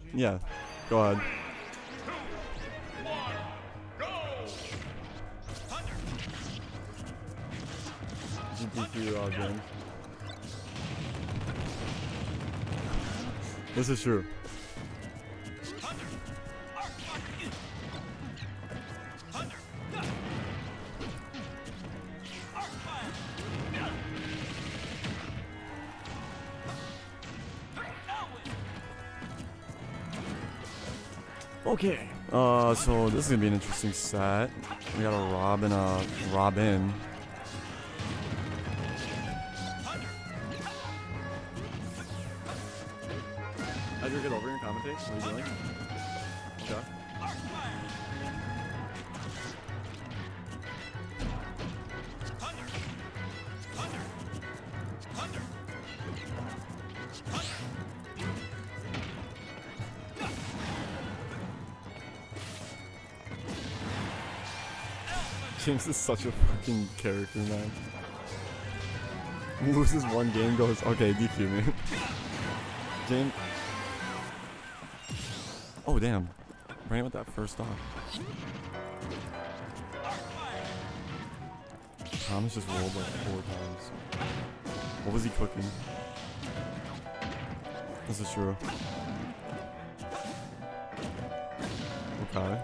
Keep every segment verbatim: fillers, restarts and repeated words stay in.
Yeah, go ahead. G P Q uh, game. This is true. Okay. Uh, so this is gonna be an interesting set. We got a Robin, uh, Robin. How'd you get over and commentate? What are you doing? Okay. James is such a fucking character, man. Loses one game, goes, okay, D Q me. James. Oh, damn. Ran with that first off. Thomas just rolled like four times. What was he cooking? This is true. Okay.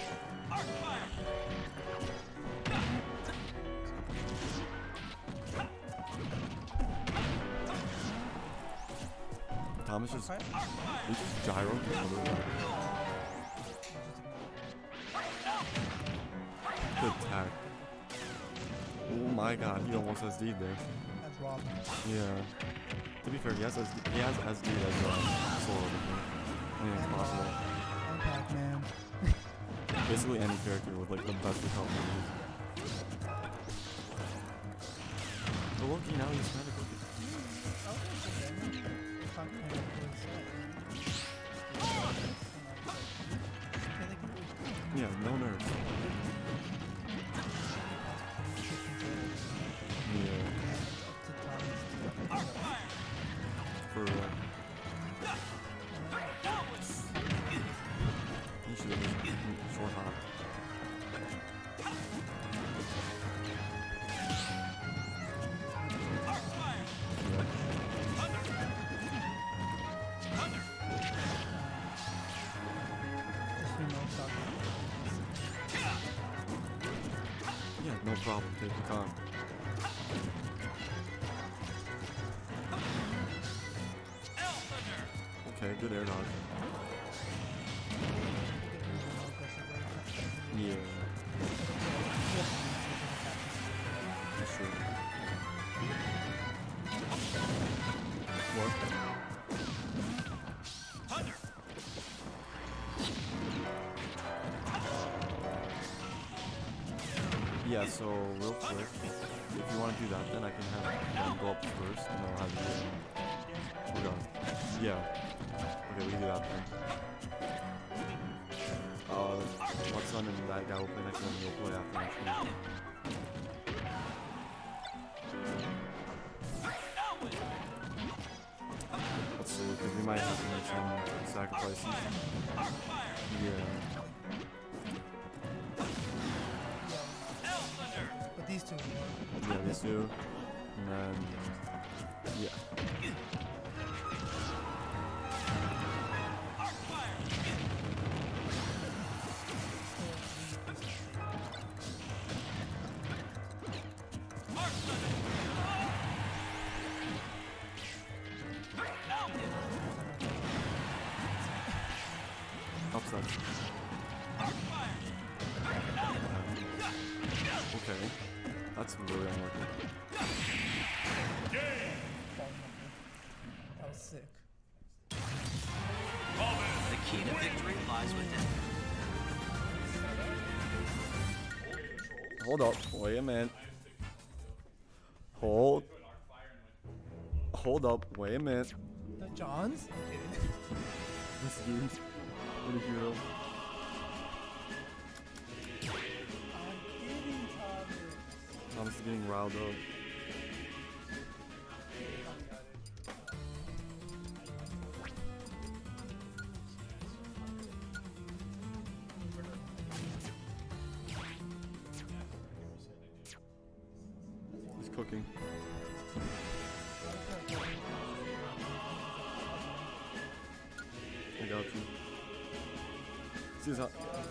Thomas just, he just gyroed the other way. Good attack. Oh my god, he almost S D'd there. That's Rob. Yeah. To be fair, he has S D, he has S D as a solo with me. I mean, it's possible. Impact Man. Basically any character with like the best recovery moves. But look, now he's trying to cook it. Yeah, no nerves. Yeah. For real. You should have just short hop. Yeah, no problem. Take your time. Okay, good air dodge. Yeah. That's true. What? Yeah, so real quick, if you want to do that, then I can have them go up first, and I'll have you. Okay. Yeah. Okay, we can do that then. Uh, what's on and that guy will play next one, and you'll play after next one. Let's see, because we might have to make some sacrifices. Yeah. But these two. Yeah, these two. And then, yeah. Upset. Okay. That's really unlucky. That was sick. The key to victory lies within. Hold up. Wait a minute. Hold. Hold up. Wait a minute. The Johns? This dude. What a hero. Thomas is getting riled up. cooking. I got you. See his hot.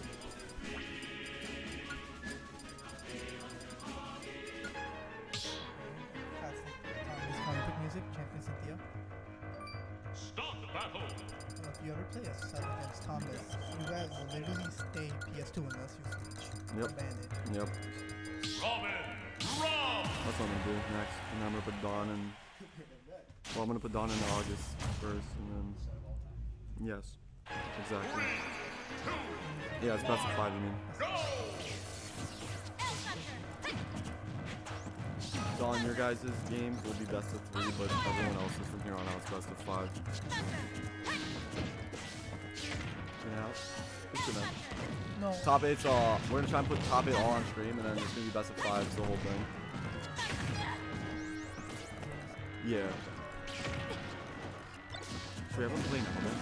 That's Tommy's comic music, Champion Cynthia. Start the battle. Well, if you ever play a set against Thomas, you guys will literally stay P S two unless you switch. Yep. Advantage. Yep. Robin, Rob. That's what I'm gonna do next. And then I'm gonna put Dawn in. Well, I'm gonna put Dawn in August first, and then. Yes. Exactly. Yeah, it's best of five, you mean. Dawn, your guys' games will be best of three, but everyone else's from here on out is best of five. Yeah. It's good enough. No. Top eight's uh we're gonna try and put top eight all on stream, and then it's gonna be best of five, the whole thing. Yeah. Should we have one play now, man?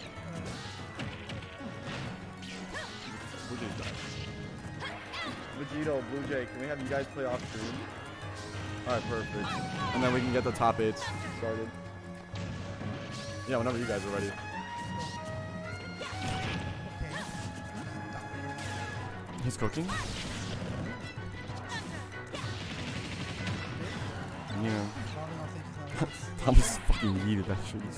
Blue Jay's back. Vegito, Blue Jay, can we have you guys play off stream? Alright, perfect. And then we can get the top eights started. Yeah, whenever you guys are ready. He's cooking? Yeah. Thomas fucking yeeted that shit.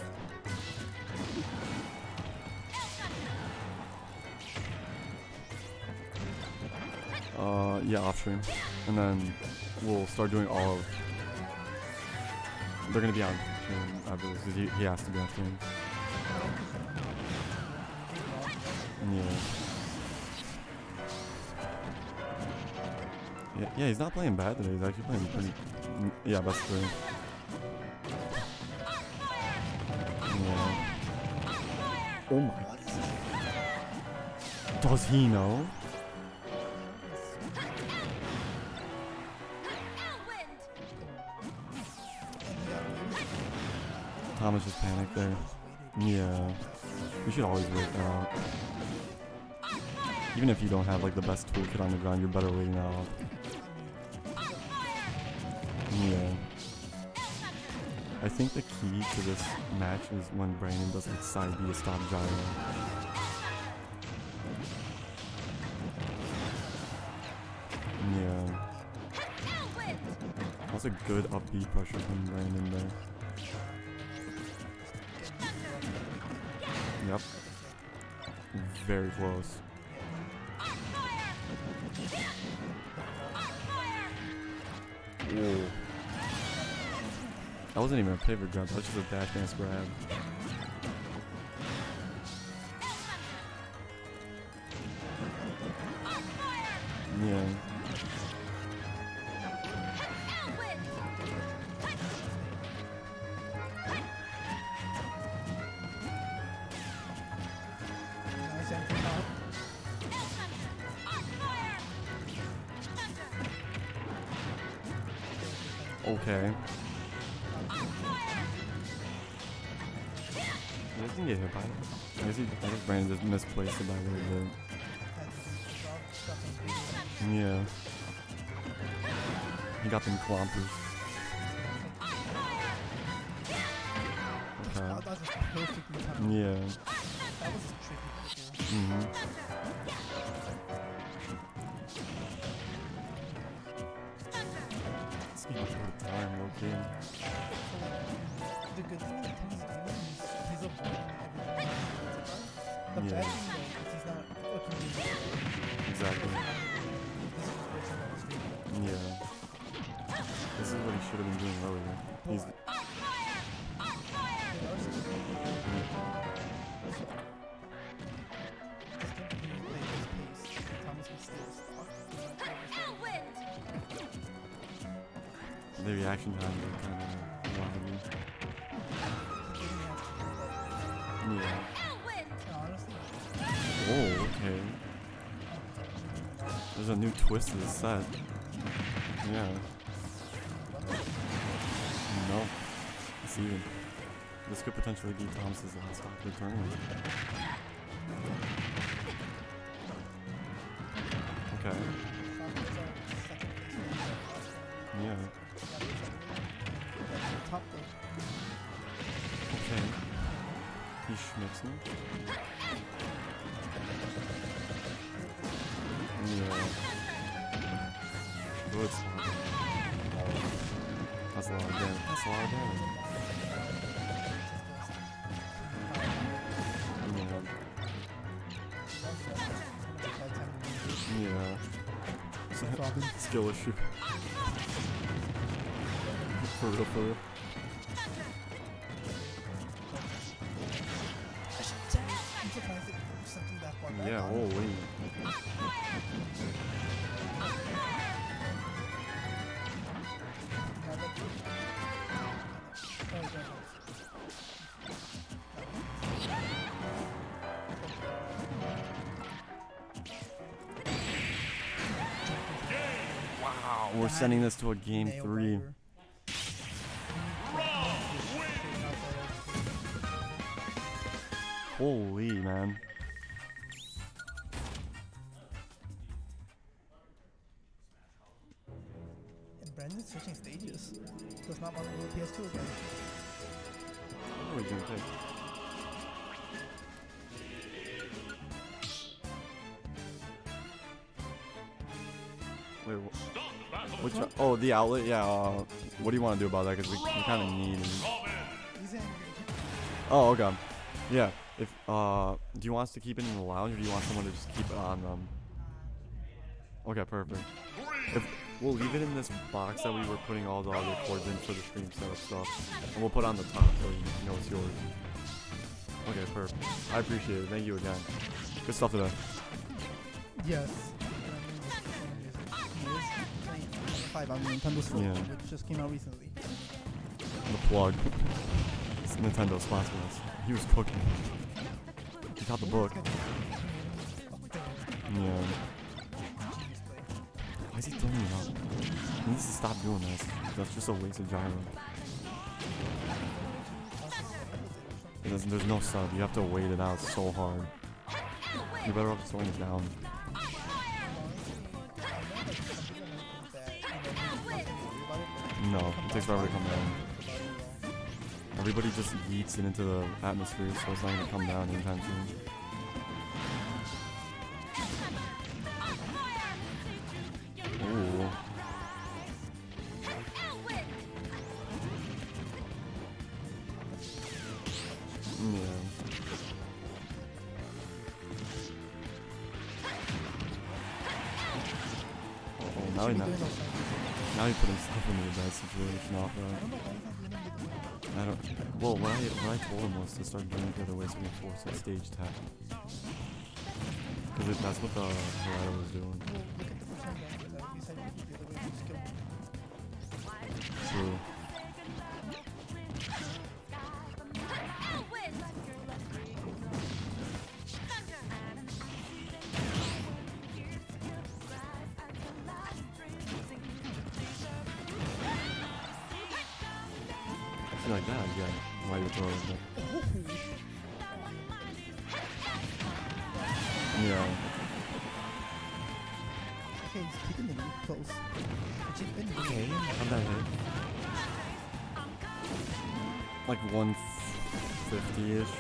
Uh, yeah, off stream. And then we'll start doing all of... They're gonna be on stream afterwards, because he, he has to be on stream. Yeah. Yeah, yeah, he's not playing bad today. He's actually playing pretty... mm, Yeah, best three. Yeah. Oh my... Does he know? Thomas just panicked there. Yeah. You should always wait that out. Even if you don't have like the best toolkit on the ground, you're better waiting that out. Yeah. I think the key to this match is when Brandon does like side B to stop gyro. Yeah. That's a good up B pressure from Brandon there. Yep. Very close. Whoa. That wasn't even a pivot grab, that was just a dash dance grab. Yeah. Okay. He doesn't get hit by it. I guess, he, I guess Brandon just misplaced it by a little bit. Yeah. He got them clompers. Okay. That was just perfectly timed. Yeah. That was tricky. Mm-hmm. It's getting short time, okay. The good thing that Timmy's doing is he's avoiding everything. The Yeah. bad thing though is he's not looking easy. Exactly. This is Yeah. This is what he should have been doing earlier. He's... The reaction time is kind of lively. Yeah. Oh, okay. There's a new twist to the set. Yeah. No. It's even. This could potentially be Thomas's last stop of the tournament. Okay. Yeah. Jackson. Yeah. Good spot. That's a lot of damage. That's a lot of damage. Yeah. Yeah. Skill issue. For real, for real. I'm surprised it was something that far back. Yeah, holy. Wow, we're sending this to a game three. Holy, man. And Brandon's switching stages. Does not want to go P S two again. What are we gonna take? Wait, wh which? Uh, oh, the outlet. Yeah. Uh, what do you want to do about that? Because we, we kind of need. He's in. Oh, okay. Yeah. If uh, do you want us to keep it in the lounge, or do you want someone to just keep it on them? Okay, perfect. If we'll leave it in this box that we were putting all the other cords in for the stream setup stuff, and we'll put it on the top so you know it's yours. Okay, perfect. I appreciate it. Thank you again. Good stuff today. Yes. He is playing five on Nintendo Switch, Yeah. which just came out recently. The plug. It's Nintendo sponsor us. He was cooking. He got the book. Yeah. Why is he throwing it up? He needs to stop doing this. That's just a waste of gyro. There's, there's no sub. You have to wait it out so hard. You're better off just throwing it down. No, it takes forever to come down. Everybody just yeets it into the atmosphere, so it's not gonna come down anytime soon. Ooh. Yeah. Oh, now he not. Now he put himself into a bad situation off that. I don't. Well, what I what I told him was to start doing it the other way so we can force a stage tap. Because that's what the Harada was doing. True. Like that, yeah. Why you throwing it? Yeah. Okay, he's keeping the loop close. Which has been Okay, doing. how'd that hit? Like one fifty-ish.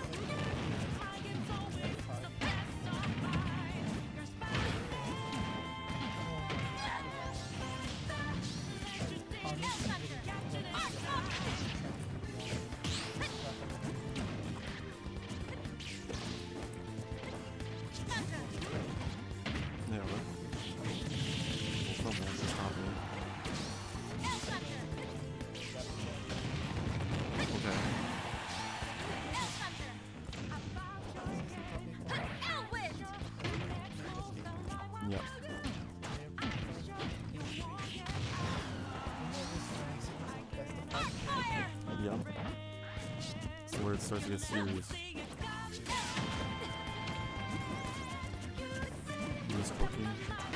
Starts to get serious. He's cooking.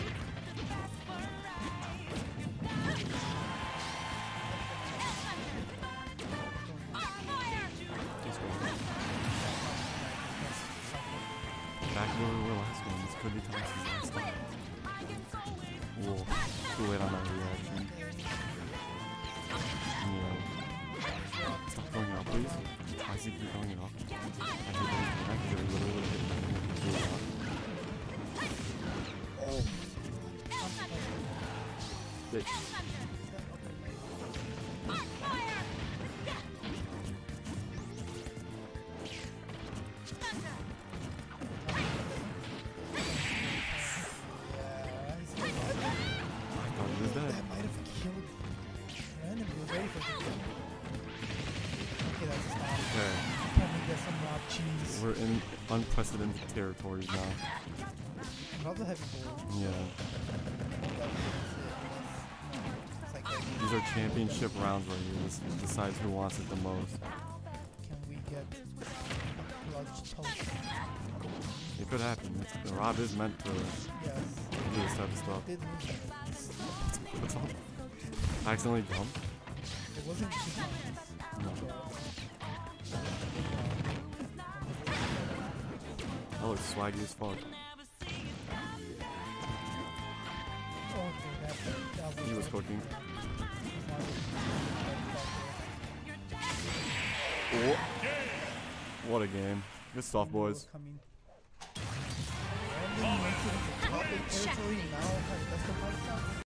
Back where we were last one. This could be Thompson's last time. Whoa. Too late on that reaction. Yeah. Rob. Going out, please. I see keep going off. I hate those back because they're literally hitting me with the rock. Oh. Bitch. Yeah, he's like, I thought he was dead. that might have killed Brandon. He was ready for the kill. Okay, that's a stop. Okay. Can we get some Rob cheese? We're in unprecedented territories now. Rob the heavy bowl. Yeah. It's like, can These are championship rounds right here. This decides who wants it the most. we get a clutch toast? It could happen. It's, Rob is meant to do Yes. this type of stuff. Did lose. What's up? I accidentally jumped. It wasn't two times. No. That looks swaggy as fuck. Okay, that, that was He was cooking. Oh. What a game. Good stuff, boys. Coming. Brandon makes it into top eight territory now. Has best of five shots.